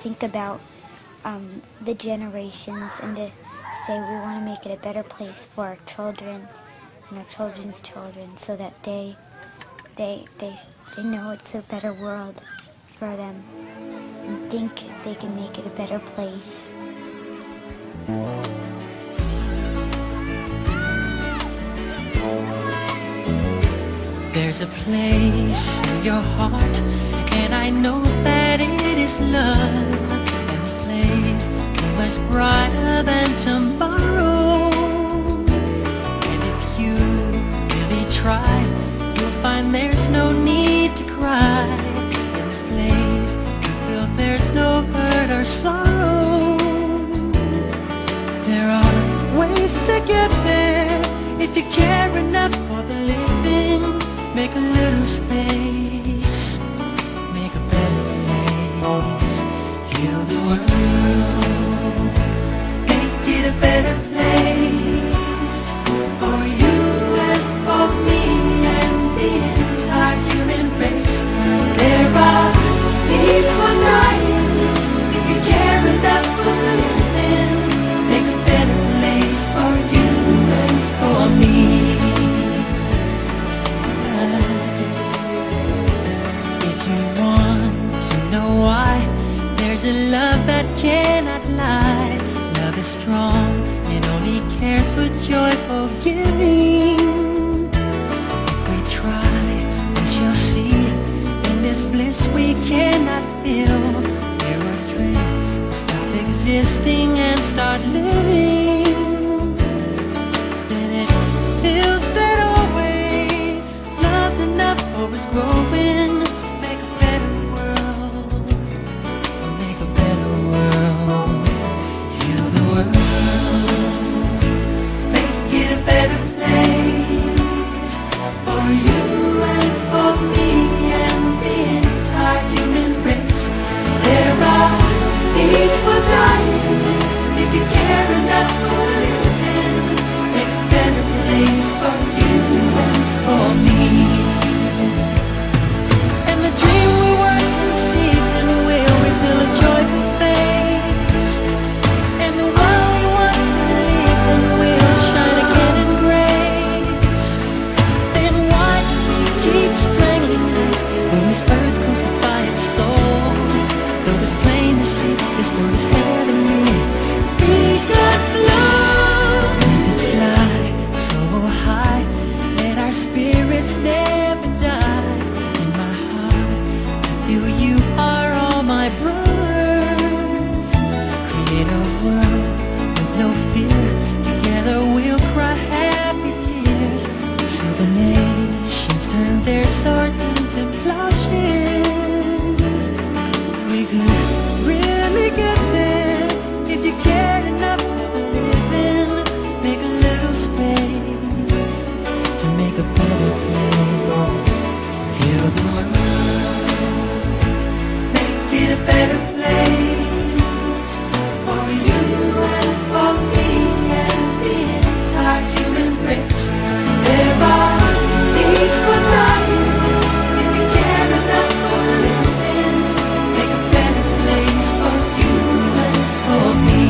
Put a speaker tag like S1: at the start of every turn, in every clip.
S1: think about the generations and to say we want to make it a better place for our children and our children's children, so that they know it's a better world for them and think if they can make it a better place.
S2: There's a place in your heart, and I know that it is love. And this place is much brighter than tomorrow. And if you really try, you'll find there's no need to cry. In this place, you feel there's no hurt or sorrow. There are ways to get there if you care enough for the living. Make a little space, make a better place. Heal the world, make it a better place for you and for me and the entire human race. There are people dying. If you care enough for the living, make a better place for you and for me. There's a love that cannot lie. Love is strong, it only cares for joyful giving. If we try, we shall see. In this bliss we cannot feel. Fear or dread will stop existing and start living. Then it feels that always love's enough for us growing. Make a better world, make a better world. Heal the world, make it a better place for you and for me and the entire human race. There are people dying. If you care enough for living, make a better place for you and for me. And the dream we work conceived and will reveal a joyful face. And the world we once believed in will shine again in grace. Then why do we keep strangling life when this earth crucify its soul? Though it's plain to see this world is heavenly, be God's love. Let it fly so high, let our spirits never die. In my heart, I feel you are all my brothers. Create a world with no fear. Together we'll cry happy tears. See the nations turn their swords into plowshares. We could really get there if you cared enough for the living. Make a little space to make a better place. Heal the world, make it a better place for you and for me and the entire human race. There are people dying. If you care enough for the living, make a better place for you and for me.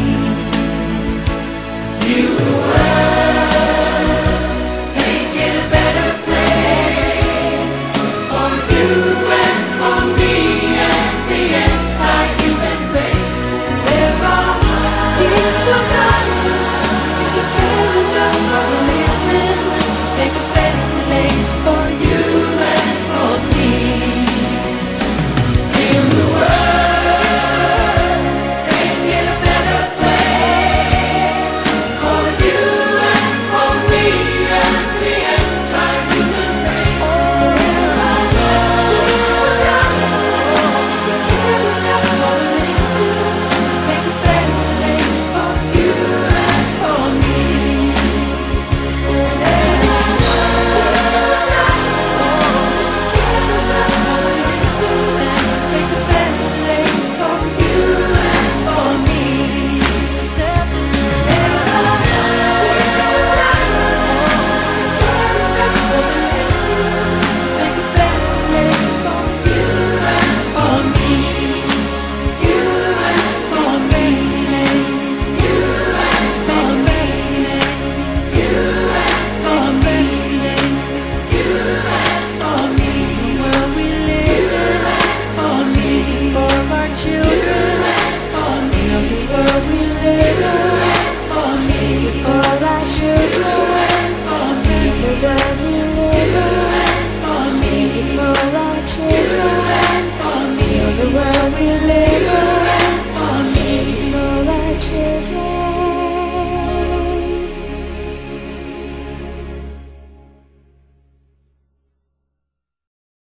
S2: Heal the world, make it a better place for you and for me and the entire human you live.